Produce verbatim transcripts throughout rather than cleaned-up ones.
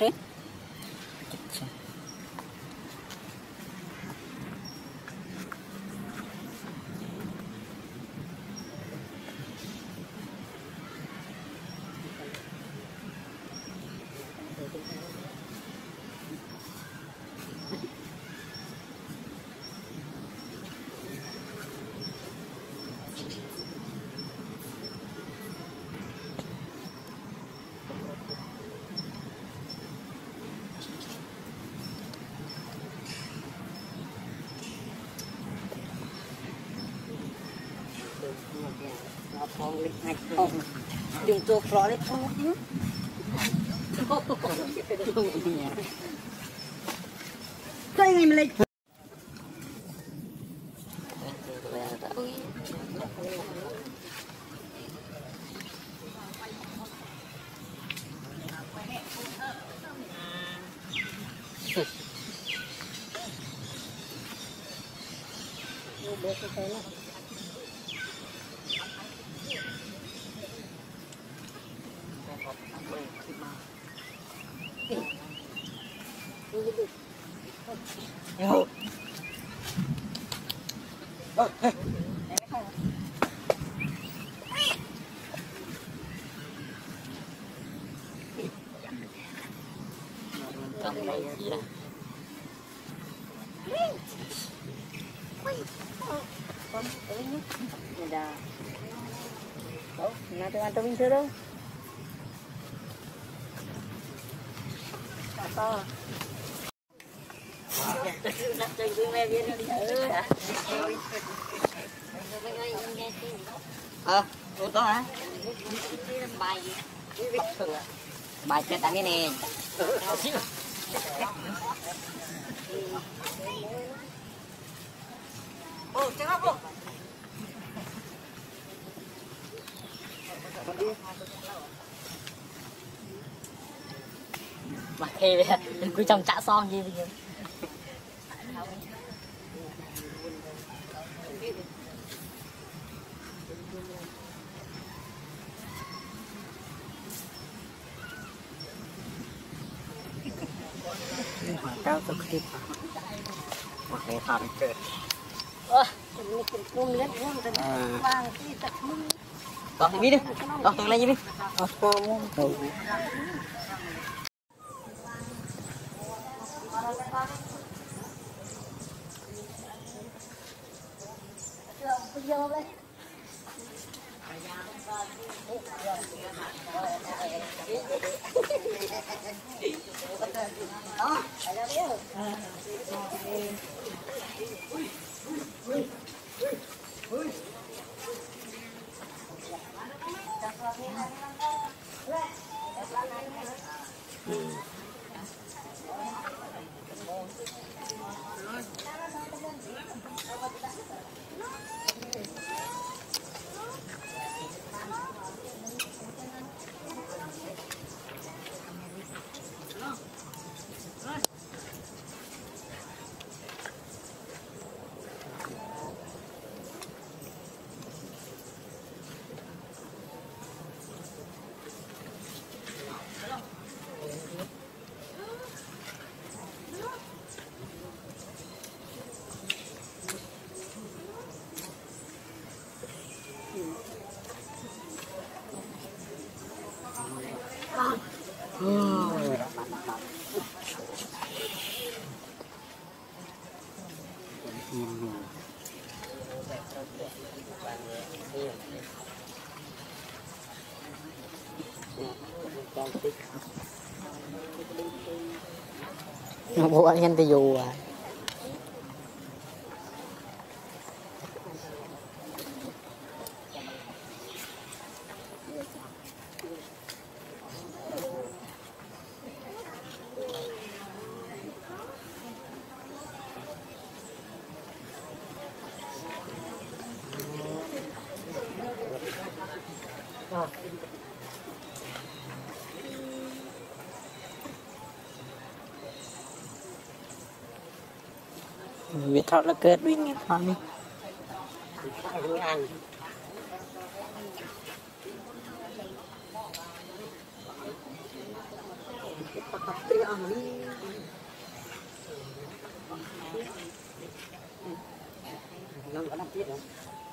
thế. Dùng chuột lọ đấy thôi. Cái này mình lấy. Yo. Oh, hey. Oh, nanti mantu minta dong. To. Nak chơi với đi nữa hả? Ờ, ô tô hả? Bài bài chơi tặng cái nè. Ô, chơi không? Mà thề mình cứ trồng chả son gì bây giờ. Cao tôi clip một cái thằng chơi. Ơ, mình cũng lên luôn rồi. Vàng cái tật mưng. Đó đi đi. Đó tôi lên đi. Ờ, không. Vô đây. Đó, phải ra biết. Bộ anh nhân thì dù à. Việc thật là kết với nghe thôi. Patria Ami. Yang có năm tiết nữa.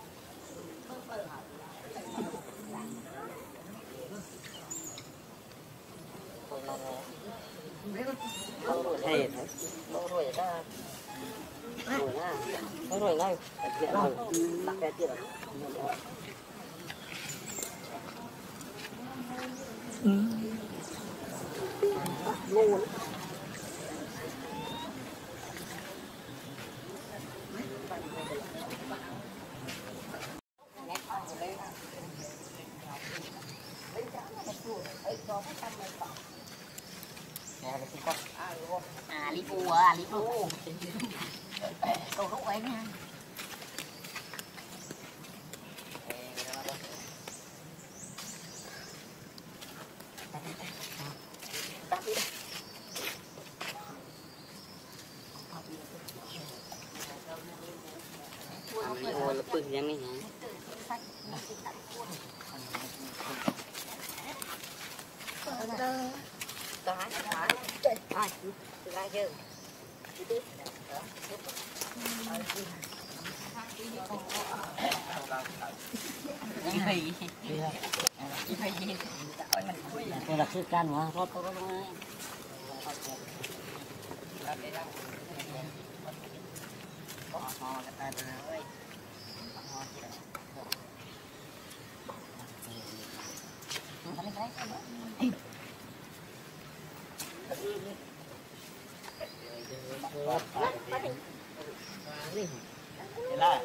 Thầy thấy lâu rồi ta rồi nha lâu rồi ngay chuyện rồi đặt cái tiết rồi. Ngon. À Libby à Libby câu hút ấy nha. Ôi là pưng yang này hả? Cái ai ra chưa? Chị Phi chị Phi Đây là sự can mà rót rót rót là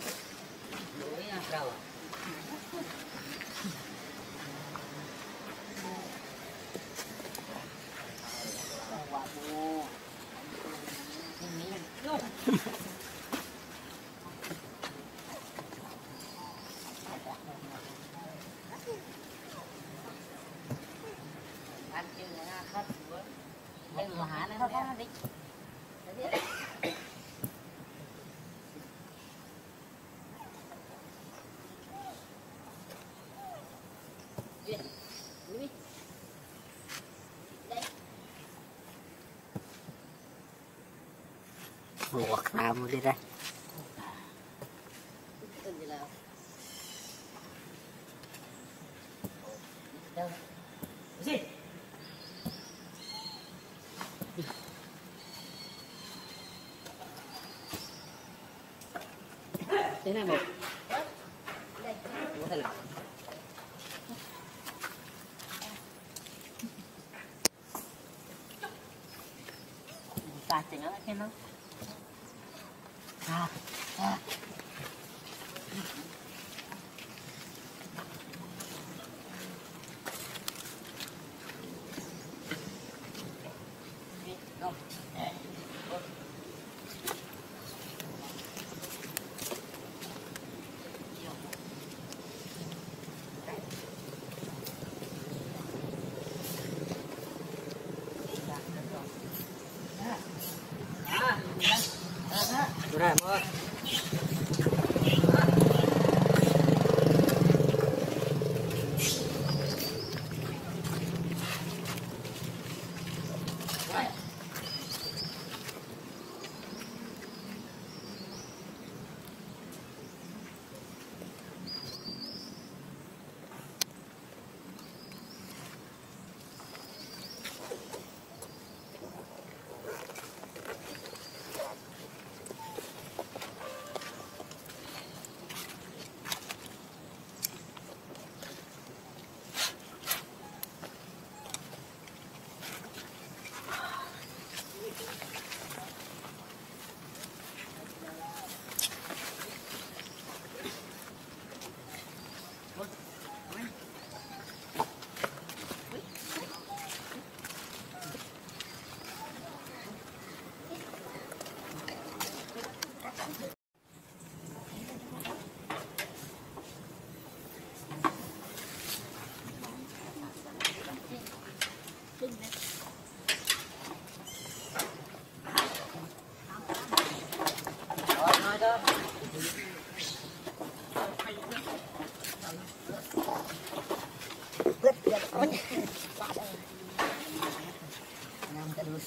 ăn chưa là hết bữa đây là hả nó có đi luộc làm đi đây. gì Thế này một có thể là ta chỉnh nó cái nó à à ra mà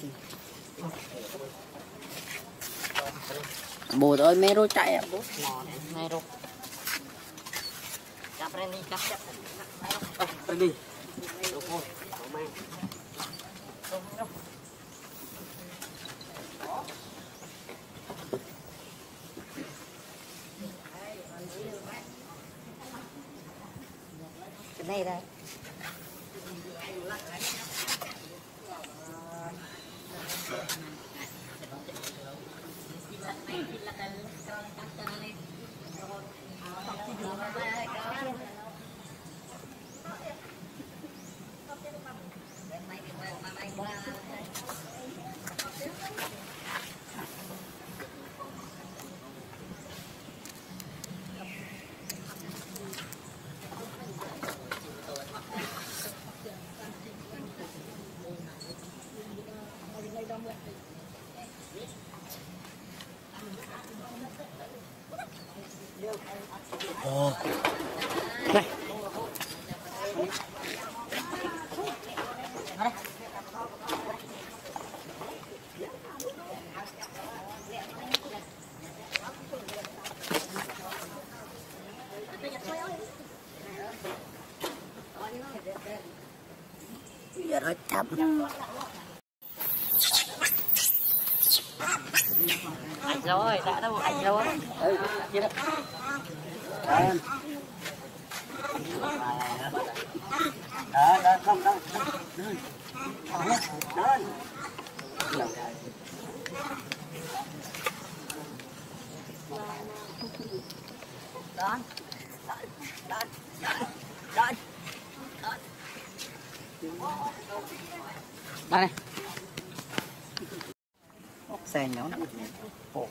bố tôi mê rô chạy à bố mê rô cặp lên đi cặp cặp đi đi cái này đây Ồ. Đây. Giờ nó chậm. Ảnh rồi, đã đâu ảnh rồi. Ừ, chưa đâu. Em. Đó, đó, không, đó. Đơn. Đơn. Đó. Đó. Đó. Đây này. Xe nhỏ lắm. Ồ.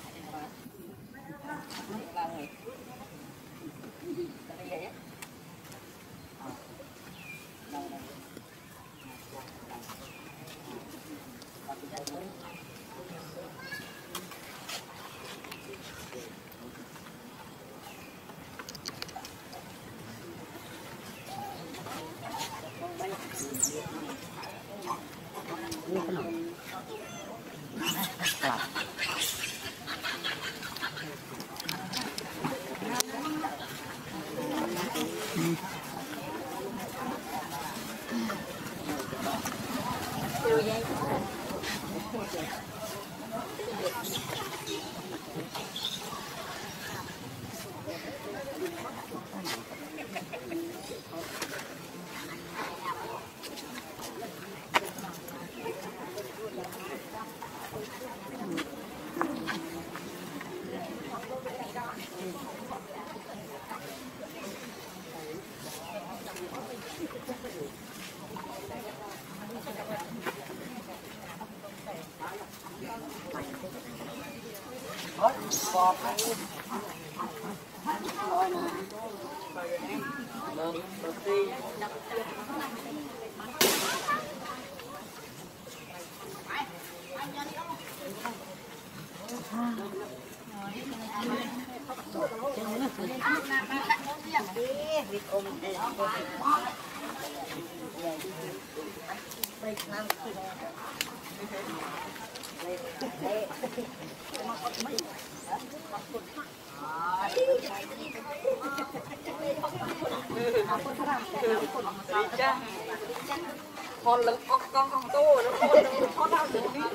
Con lưng con con con tô nó con con đau được đi.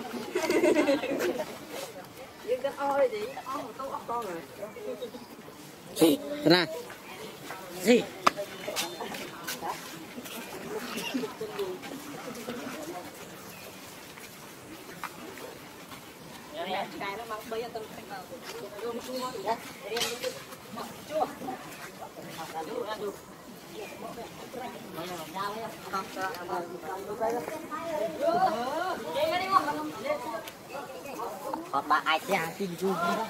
Nhưng cái ơi gì, con một tô con rồi. Gì? Là gì? Cái nó mang bây giờ tôi phải vào chua chua gì đó. Chua. Là đủ là đủ. Còn bà ai cha xin chung đó.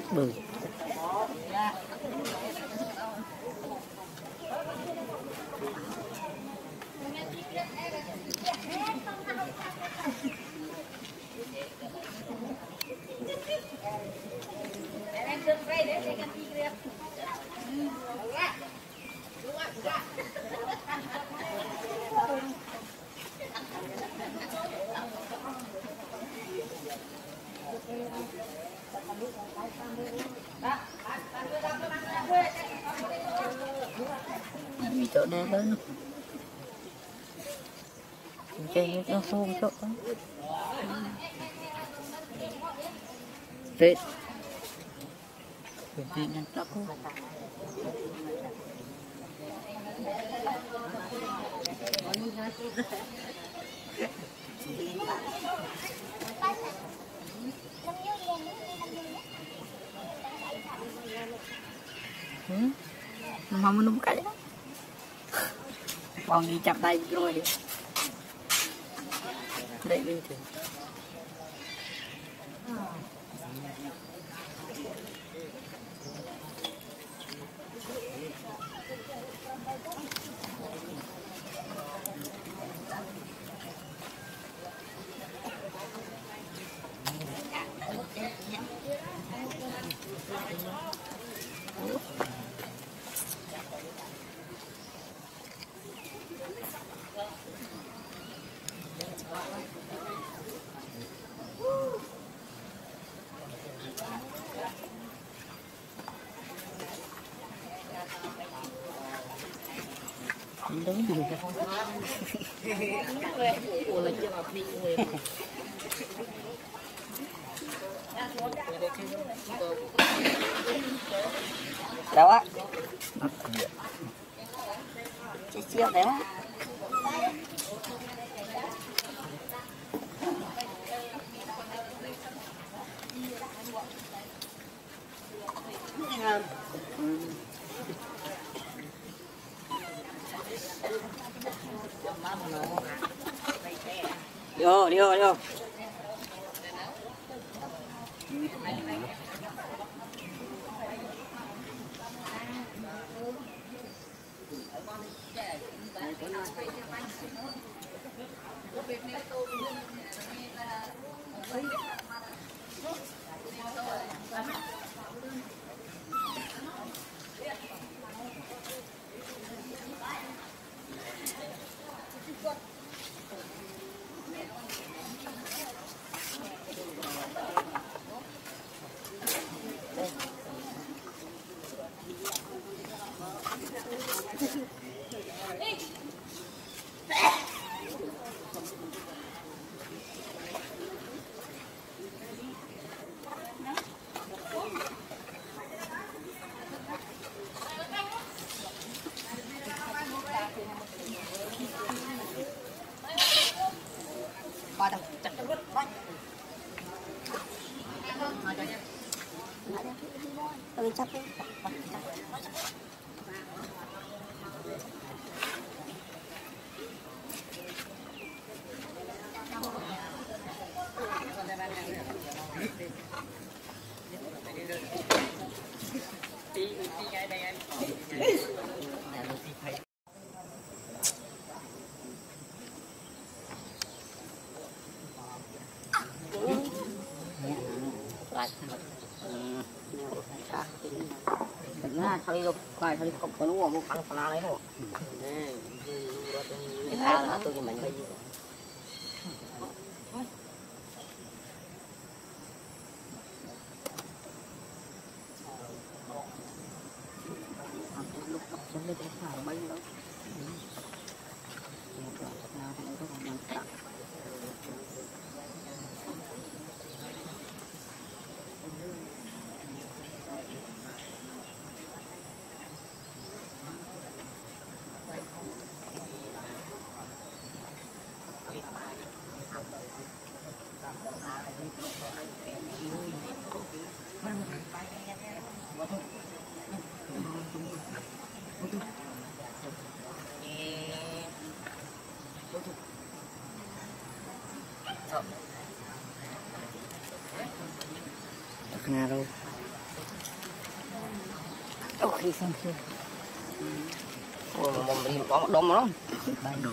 bự bị chỗ này lớn chơi nó xôm chỗ Tết Tết nhân tóc mau minum kayak bong dicap tay rồi đây bình thường lớn gì vậy? Đâu á? Chị siêu đấy á. Vô, đi vô, đi vô. Qua đâu, chặt đâu, qua. Ừ, chặt đi. Nah, kali lo kayak kali kok penuh mau pang pernah lagi kok. Nah, ini ada atau gimana lagi? Lúc tập xuống lên cái phải bay đó. Nào thì nó còn nặng nặng. Kena đâu ok xong chưa ồ mà mình có đom nó đây đồ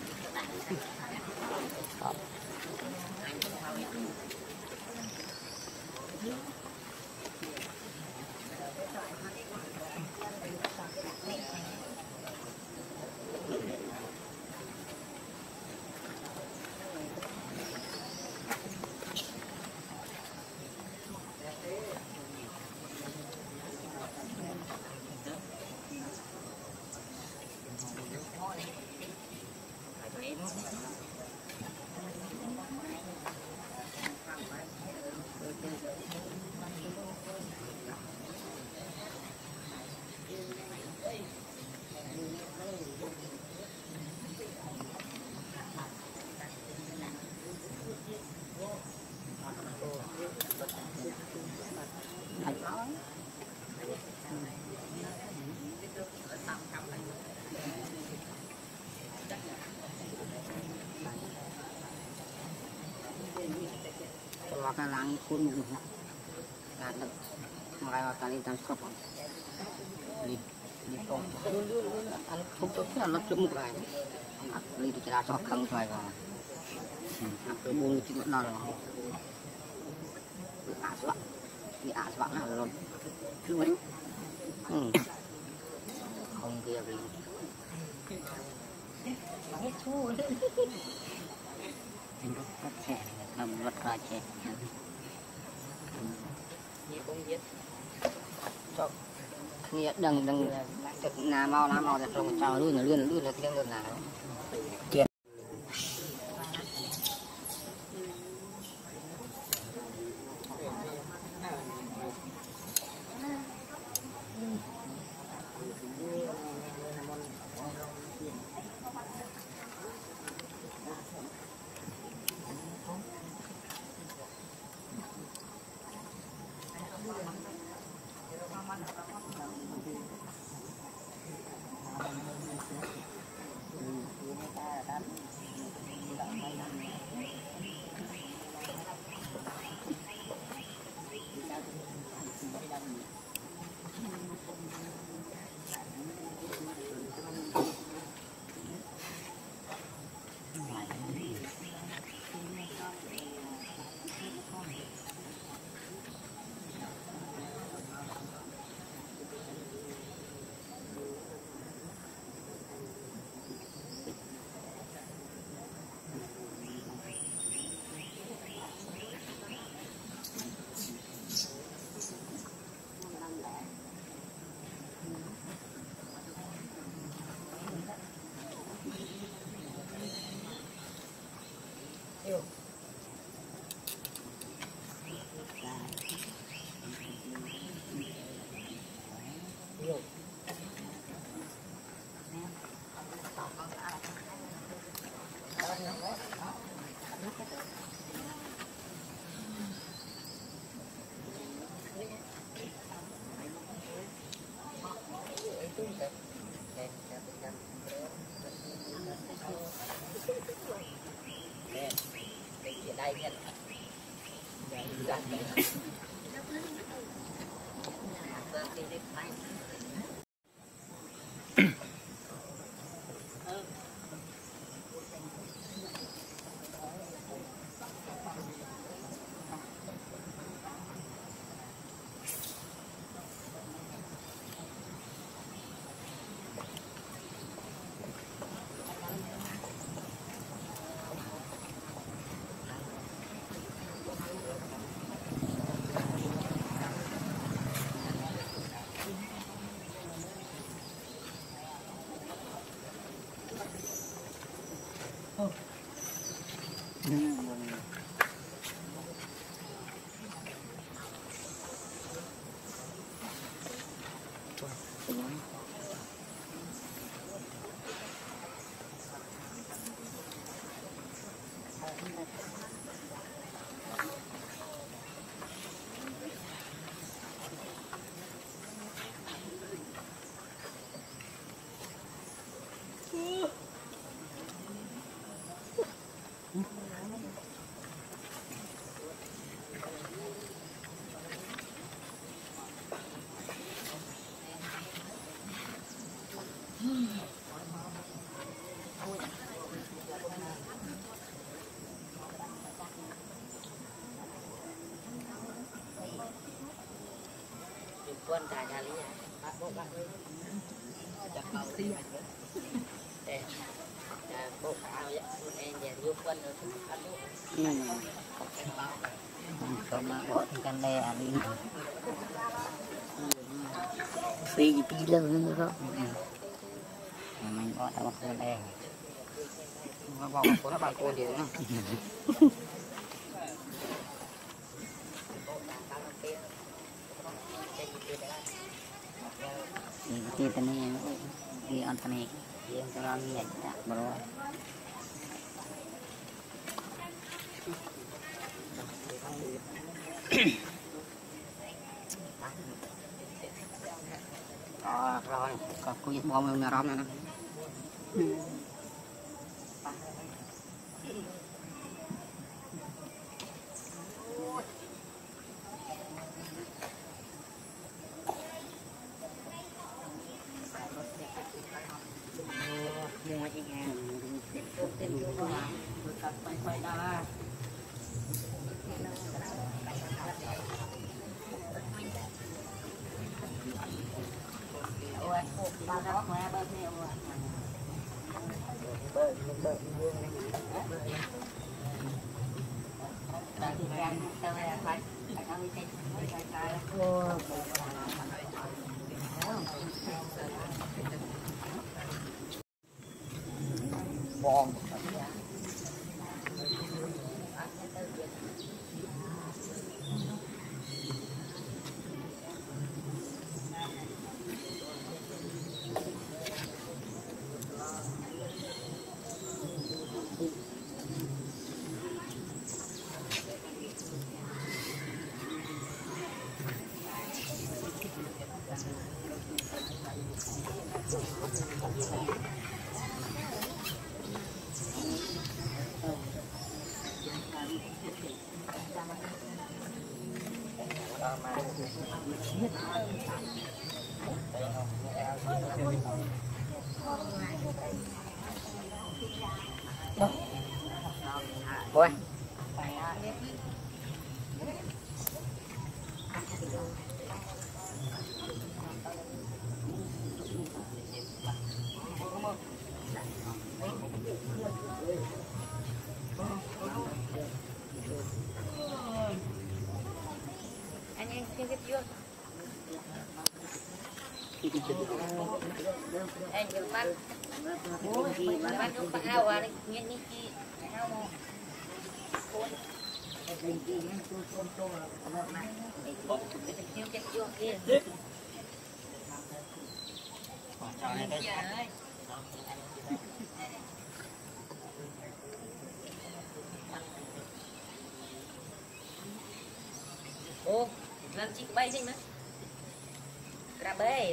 cái láng cuốn một là được ngày mà ta đi tam sop đi đi con ăn không tốt là nó chụp một ngày đi thì ra cho khăn xoay vào cái buông chỉ nó là à xoạc đi à xoạc là luôn chứ mấy không kia gì hết chua mình rất rất trẻ làm rất là trẻ nhiều công việc cho nghĩa đừng đừng là mau là mau là trong trào luôn là luôn luôn là cái luôn là chuyện đây nha. quân cả nhà lý à bộ bạn chặt cầu đi để bộ áo vậy em về vô quân rồi ăn luôn còn mà bộ thì căn đe ăn đi phi gì phi lớn nữa đó mình có tao con đe nó bỏ của nó bảo cô gì nữa ini kita nih di antara yang terlalu ya bro ah rồi aku yang mau merah mana bom Ôi. Anh em chưa biết chưa? Anh đừng bắt. Bắt không bắt ao à, nghe nghe chi. Ô, làm chị bay đi mà. Ra bê.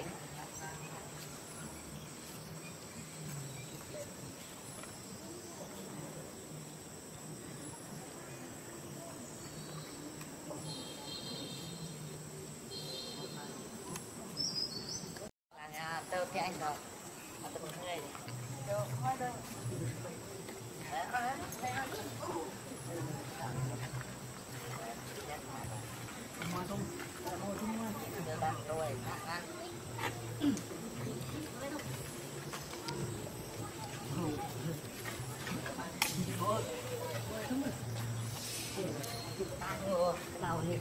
Tao cái anh rồi. Tao muốn đây. Đâu, hoa đâu. Mua không? Mua không mua. Được bạn rồi, ăn. Tao đi.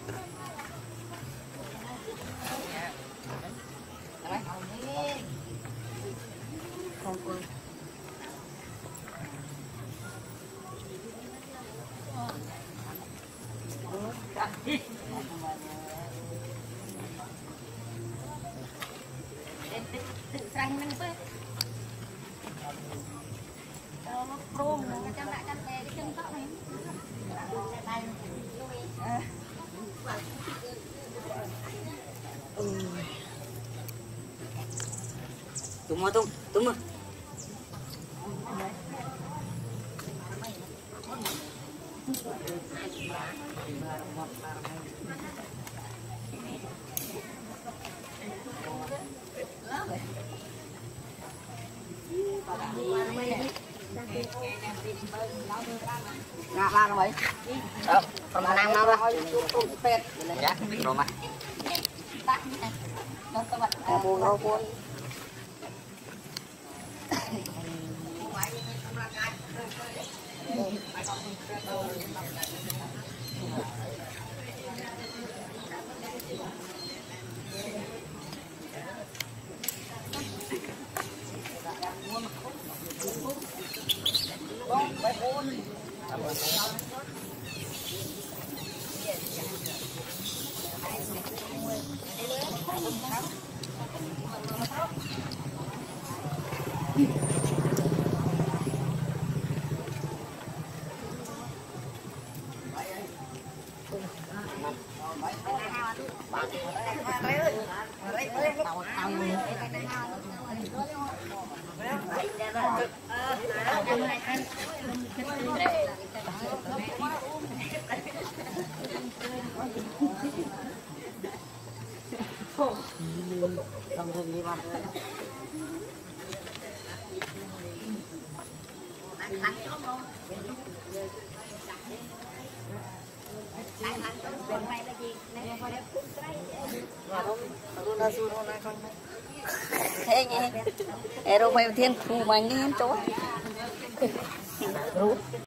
Không quên. Tự xanh mình thôi. Cho nó chrome nó cho lại căn cái chân tóc này. Tunggu tung, tunggu. Nggak lama boy. Oh, permenang apa? Ya, rumah. Ngao buồn ngao buồn. Không thêm đi vào. Thế nhỉ? Ero phải thiên thu mạnh đi em chỗ.